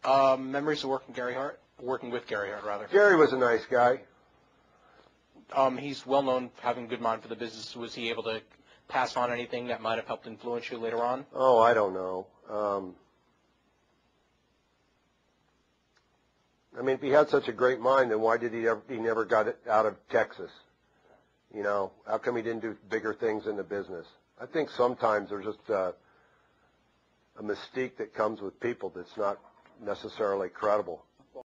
Memories of working with Gary Hart, rather. Gary was a nice guy. He's well known for having a good mind for the business. Was he able to pass on anything that might have helped influence you later on? Oh, I don't know. I mean, if he had such a great mind, then why did he never got it out of Texas? You know, how come he didn't do bigger things in the business? I think sometimes there's just a mystique that comes with people that's not necessarily credible.